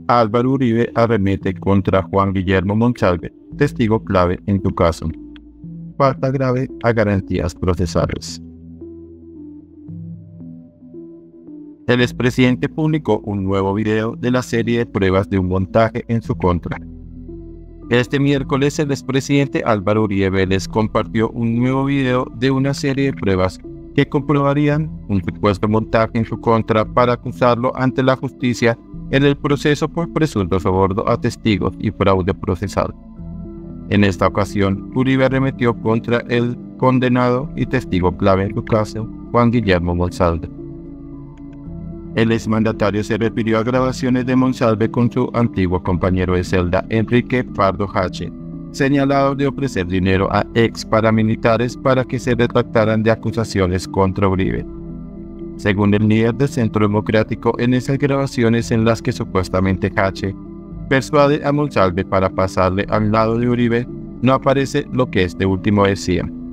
Álvaro Uribe arremete contra Juan Guillermo Monsalve, testigo clave en tu caso. Falta grave a garantías procesales. El expresidente publicó un nuevo video de la serie de pruebas de un montaje en su contra. Este miércoles el expresidente Álvaro Uribe Vélez compartió un nuevo video de una serie de pruebas que comprobarían un supuesto montaje en su contra para acusarlo ante la justicia en el proceso por presunto soborno a testigos y fraude procesal. En esta ocasión, Uribe arremetió contra el condenado y testigo clave en su caso, Juan Guillermo Monsalve. El exmandatario se refirió a grabaciones de Monsalve con su antiguo compañero de celda, Enrique Pardo Hache, señalado de ofrecer dinero a ex paramilitares para que se retractaran de acusaciones contra Uribe. Según el líder del Centro Democrático, en esas grabaciones en las que supuestamente Hache persuade a Monsalve para pasarle al lado de Uribe, no aparece lo que este último decía.